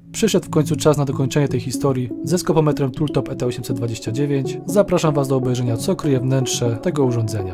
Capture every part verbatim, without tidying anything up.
Przyszedł w końcu czas na dokończenie tej historii ze skopometrem Tooltop E T osiemset dwadzieścia dziewięć. Zapraszam Was do obejrzenia, co kryje wnętrze tego urządzenia.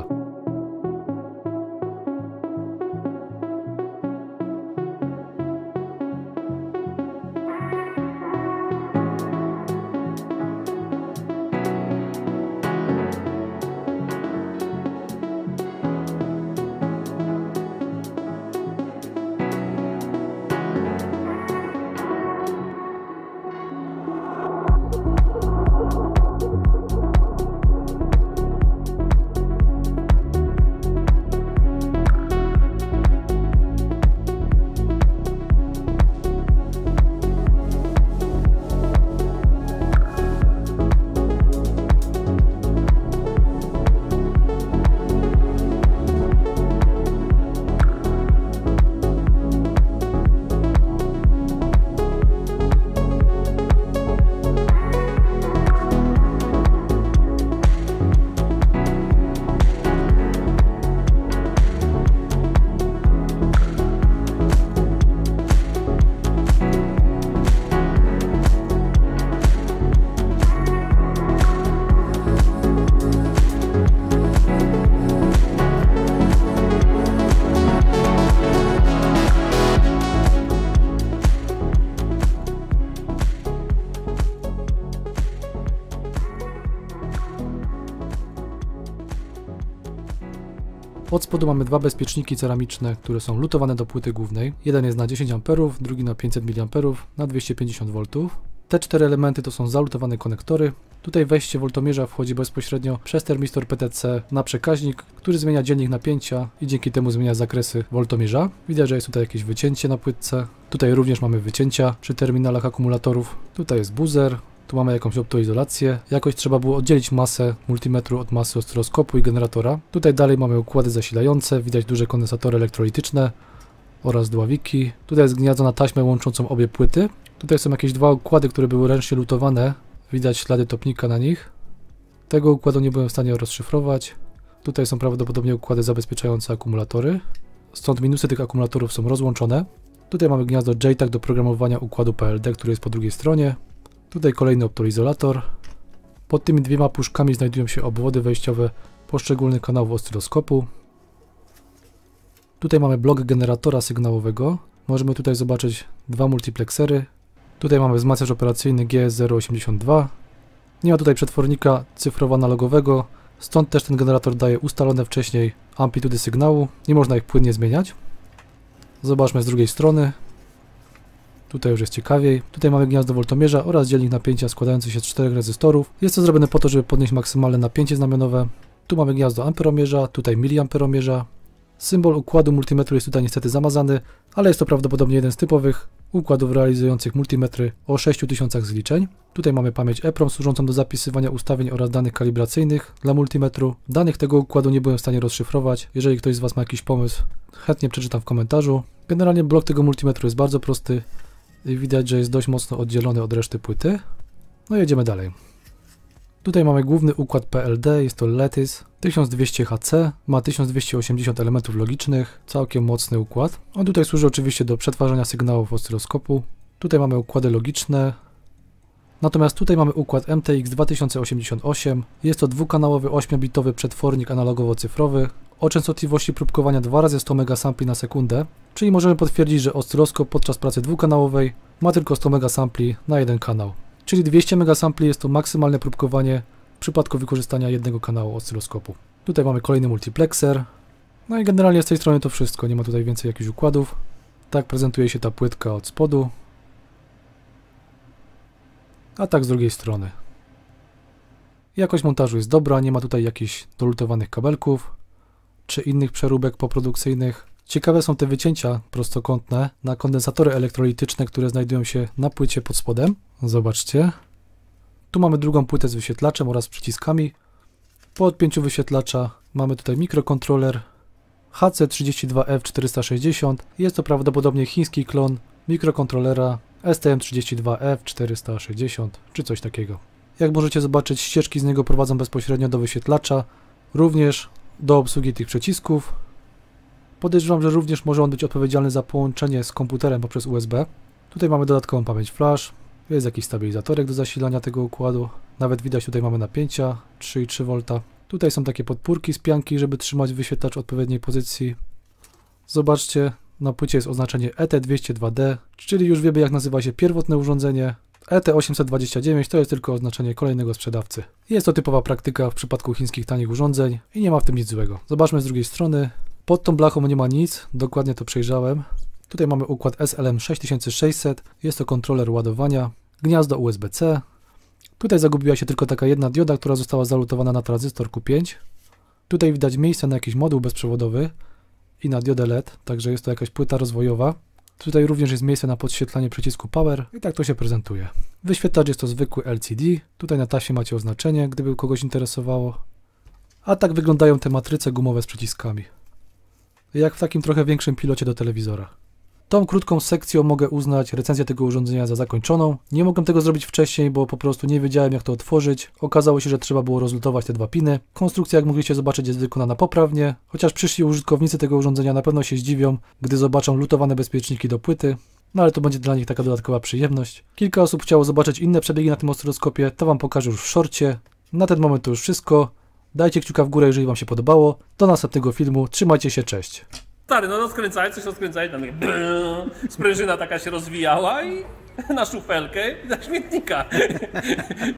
Od spodu mamy dwa bezpieczniki ceramiczne, które są lutowane do płyty głównej. Jeden jest na dziesięć amperów, drugi na pięćset miliamperów, na dwieście pięćdziesiąt woltów. Te cztery elementy to są zalutowane konektory. Tutaj wejście woltomierza wchodzi bezpośrednio przez termistor P T C na przekaźnik, który zmienia dziennik napięcia i dzięki temu zmienia zakresy woltomierza. Widać, że jest tutaj jakieś wycięcie na płytce. Tutaj również mamy wycięcia przy terminalach akumulatorów. Tutaj jest buzzer. Tu mamy jakąś optoizolację. Jakoś trzeba było oddzielić masę multimetru od masy oscyloskopu i generatora. Tutaj dalej mamy układy zasilające. Widać duże kondensatory elektrolityczne oraz dławiki. Tutaj jest gniazdo taśmę łączącą obie płyty. Tutaj są jakieś dwa układy, które były ręcznie lutowane. Widać ślady topnika na nich. Tego układu nie byłem w stanie rozszyfrować. Tutaj są prawdopodobnie układy zabezpieczające akumulatory. Stąd minusy tych akumulatorów są rozłączone. Tutaj mamy gniazdo J TAG do programowania układu P L D, który jest po drugiej stronie. Tutaj kolejny optoizolator. Pod tymi dwiema puszkami znajdują się obwody wejściowe poszczególnych kanałów oscyloskopu. Tutaj mamy blok generatora sygnałowego. Możemy tutaj zobaczyć dwa multiplexery. Tutaj mamy wzmacniacz operacyjny G S zero osiemdziesiąt dwa. Nie ma tutaj przetwornika cyfrowo-analogowego, stąd też ten generator daje ustalone wcześniej amplitudy sygnału. Nie można ich płynnie zmieniać. Zobaczmy z drugiej strony. Tutaj już jest ciekawiej. Tutaj mamy gniazdo woltomierza oraz dzielnik napięcia składający się z czterech rezystorów. Jest to zrobione po to, żeby podnieść maksymalne napięcie znamionowe. Tu mamy gniazdo amperomierza, tutaj miliamperomierza. Symbol układu multimetru jest tutaj niestety zamazany, ale jest to prawdopodobnie jeden z typowych układów realizujących multimetry o sześciu tysiącach zliczeń. Tutaj mamy pamięć EEPROM służącą do zapisywania ustawień oraz danych kalibracyjnych dla multimetru. Danych tego układu nie byłem w stanie rozszyfrować. Jeżeli ktoś z Was ma jakiś pomysł, chętnie przeczytam w komentarzu. Generalnie blok tego multimetru jest bardzo prosty i widać, że jest dość mocno oddzielony od reszty płyty. No i jedziemy dalej. Tutaj mamy główny układ P L D, jest to Lattice tysiąc dwieście H C, ma tysiąc dwieście osiemdziesiąt elementów logicznych, całkiem mocny układ. On tutaj służy oczywiście do przetwarzania sygnałów oscyloskopu. Tutaj mamy układy logiczne. Natomiast tutaj mamy układ M T X dwa tysiące osiemdziesiąt osiem. Jest to dwukanałowy ośmiobitowy przetwornik analogowo-cyfrowy o częstotliwości próbkowania dwa razy sto megasampli na sekundę, czyli możemy potwierdzić, że oscyloskop podczas pracy dwukanałowej ma tylko sto megasampli na jeden kanał. Czyli dwieście megasampli jest to maksymalne próbkowanie w przypadku wykorzystania jednego kanału oscyloskopu. Tutaj mamy kolejny multiplexer. No i generalnie z tej strony to wszystko, nie ma tutaj więcej jakichś układów. Tak prezentuje się ta płytka od spodu. A tak z drugiej strony. Jakość montażu jest dobra, nie ma tutaj jakichś dolutowanych kabelków czy innych przeróbek poprodukcyjnych. Ciekawe są te wycięcia prostokątne na kondensatory elektrolityczne, które znajdują się na płycie pod spodem. Zobaczcie. Tu mamy drugą płytę z wyświetlaczem oraz przyciskami. Po odpięciu wyświetlacza mamy tutaj mikrokontroler H C trzydzieści dwa F czterysta sześćdziesiąt. Jest to prawdopodobnie chiński klon mikrokontrolera S T M trzydzieści dwa F czterysta sześćdziesiąt czy coś takiego. Jak możecie zobaczyć, ścieżki z niego prowadzą bezpośrednio do wyświetlacza, również do obsługi tych przycisków. Podejrzewam, że również może on być odpowiedzialny za połączenie z komputerem poprzez U S B. Tutaj mamy dodatkową pamięć flash, jest jakiś stabilizatorek do zasilania tego układu, nawet widać tutaj mamy napięcia trzy i trzy wolt. Tutaj są takie podpórki z pianki, żeby trzymać wyświetlacz w odpowiedniej pozycji. Zobaczcie, na płycie jest oznaczenie E T dwieście dwa D, czyli już wiemy jak nazywa się pierwotne urządzenie. E T osiemset dwadzieścia dziewięć to jest tylko oznaczenie kolejnego sprzedawcy. Jest to typowa praktyka w przypadku chińskich tanich urządzeń i nie ma w tym nic złego. Zobaczmy z drugiej strony. Pod tą blachą nie ma nic, dokładnie to przejrzałem. Tutaj mamy układ S L M sześć tysięcy sześćset, jest to kontroler ładowania, gniazdo U S B C. Tutaj zagubiła się tylko taka jedna dioda, która została zalutowana na tranzystor Q pięć. Tutaj widać miejsce na jakiś moduł bezprzewodowy i na diodę L E D, także jest to jakaś płyta rozwojowa. Tutaj również jest miejsce na podświetlanie przycisku Power i tak to się prezentuje. Wyświetlacz jest to zwykły L C D, tutaj na taśmie macie oznaczenie, gdyby kogoś interesowało. A tak wyglądają te matryce gumowe z przyciskami. Jak w takim trochę większym pilocie do telewizora. Tą krótką sekcją mogę uznać recenzję tego urządzenia za zakończoną. Nie mogłem tego zrobić wcześniej, bo po prostu nie wiedziałem jak to otworzyć. Okazało się, że trzeba było rozlutować te dwa piny. Konstrukcja, jak mogliście zobaczyć, jest wykonana poprawnie, chociaż przyszli użytkownicy tego urządzenia na pewno się zdziwią, gdy zobaczą lutowane bezpieczniki do płyty. No ale to będzie dla nich taka dodatkowa przyjemność. Kilka osób chciało zobaczyć inne przebiegi na tym oscyloskopie, to wam pokażę już w szorcie. Na ten moment to już wszystko. Dajcie kciuka w górę, jeżeli wam się podobało. Do następnego filmu. Trzymajcie się, cześć. Stary, no rozkręcałeś, coś rozkręcałeś, tam takie brrr, sprężyna taka się rozwijała i na szufelkę i na śmietnika.